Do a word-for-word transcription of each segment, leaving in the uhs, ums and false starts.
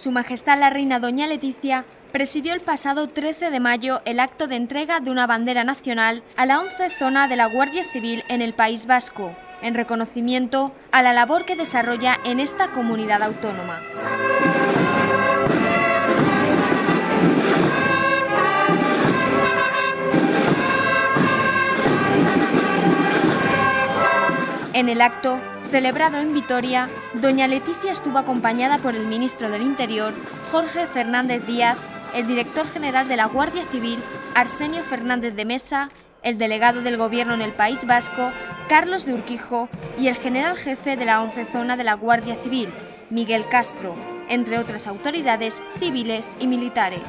Su Majestad la Reina Doña Leticia presidió el pasado trece de mayo el acto de entrega de una bandera nacional a la once zona de la Guardia Civil en el País Vasco, en reconocimiento a la labor que desarrolla en esta comunidad autónoma. En el acto, celebrado en Vitoria, doña Leticia estuvo acompañada por el ministro del Interior, Jorge Fernández Díaz, el director general de la Guardia Civil, Arsenio Fernández de Mesa, el delegado del Gobierno en el País Vasco, Carlos de Urquijo, y el general jefe de la once zona de la Guardia Civil, Miguel Castro, entre otras autoridades civiles y militares.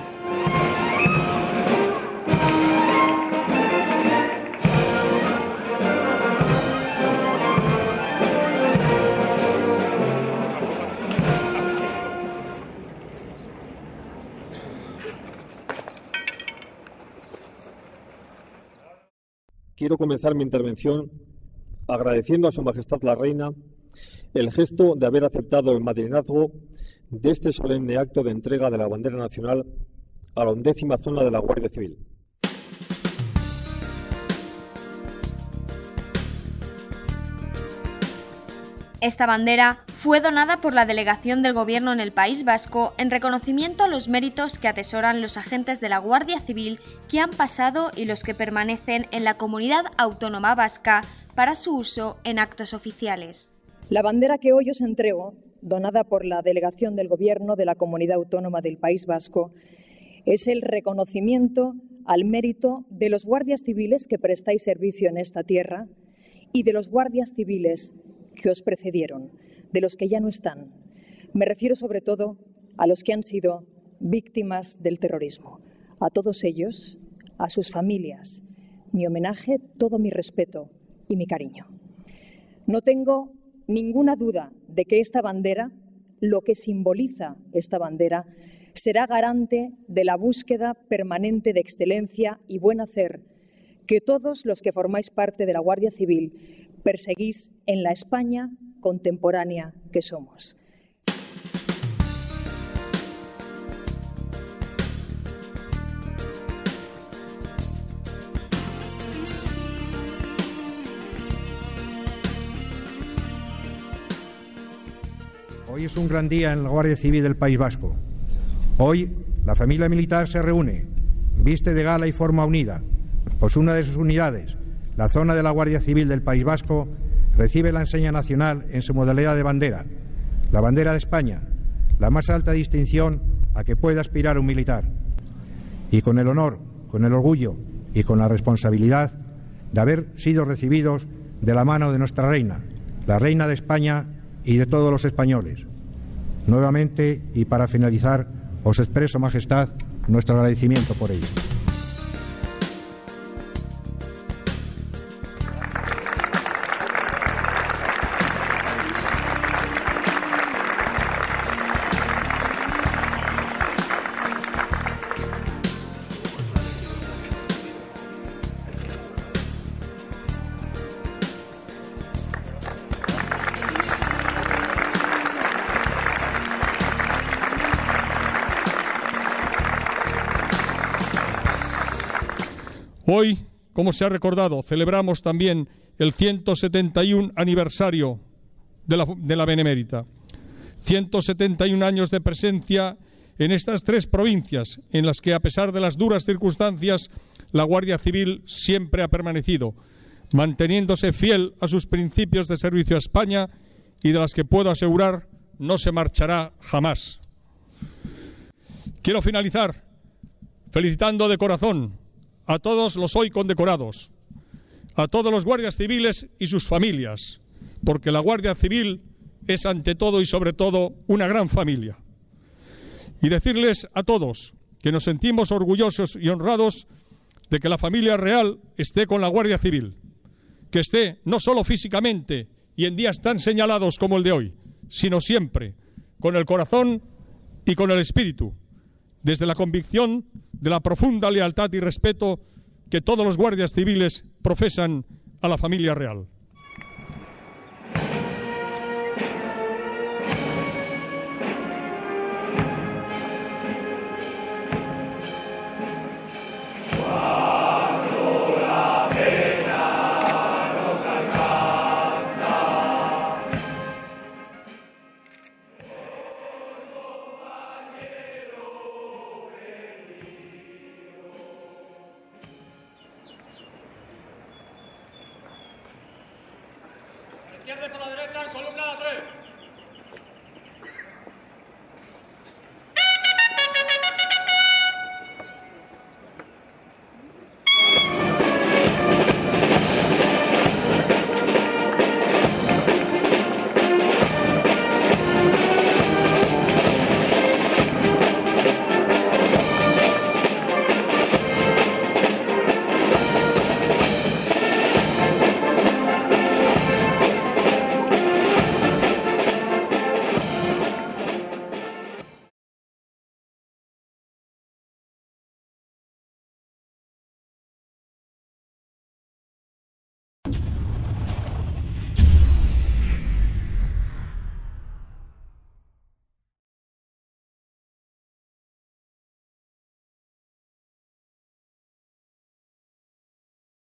Quiero comenzar mi intervención agradeciendo a Su Majestad la Reina el gesto de haber aceptado el madrinazgo de este solemne acto de entrega de la bandera nacional a la undécima zona de la Guardia Civil. Esta bandera fue donada por la delegación del Gobierno en el País Vasco en reconocimiento a los méritos que atesoran los agentes de la Guardia Civil que han pasado y los que permanecen en la comunidad autónoma vasca para su uso en actos oficiales. La bandera que hoy os entrego, donada por la delegación del Gobierno de la comunidad autónoma del País Vasco, es el reconocimiento al mérito de los guardias civiles que prestáis servicio en esta tierra y de los guardias civiles que os precedieron, de los que ya no están. Me refiero sobre todo a los que han sido víctimas del terrorismo. A todos ellos, a sus familias, mi homenaje, todo mi respeto y mi cariño. No tengo ninguna duda de que esta bandera, lo que simboliza esta bandera, será garante de la búsqueda permanente de excelencia y buen hacer que todos los que formáis parte de la Guardia Civil perseguís en la España contemporánea que somos. Hoy es un gran día en la Guardia Civil del País Vasco. Hoy la familia militar se reúne, viste de gala y forma unida, pues una de sus unidades, la zona de la Guardia Civil del País Vasco, recibe la enseña nacional en su modalidad de bandera, la bandera de España, la más alta distinción a que puede aspirar un militar. Y con el honor, con el orgullo y con la responsabilidad de haber sido recibidos de la mano de nuestra reina, la reina de España y de todos los españoles. Nuevamente, y para finalizar, os expreso, Majestad, nuestro agradecimiento por ello. Hoy, como se ha recordado, celebramos también el ciento setenta y uno aniversario de la, de la Benemérita. ciento setenta y un años de presencia en estas tres provincias, en las que, a pesar de las duras circunstancias, la Guardia Civil siempre ha permanecido, manteniéndose fiel a sus principios de servicio a España y de las que puedo asegurar no se marchará jamás. Quiero finalizar felicitando de corazón a todos los hoy condecorados, a todos los guardias civiles y sus familias, porque la Guardia Civil es ante todo y sobre todo una gran familia. Y decirles a todos que nos sentimos orgullosos y honrados de que la familia real esté con la Guardia Civil, que esté no solo físicamente y en días tan señalados como el de hoy, sino siempre con el corazón y con el espíritu, desde la convicción de la profunda lealtad y respeto que todos los guardias civiles profesan a la familia real.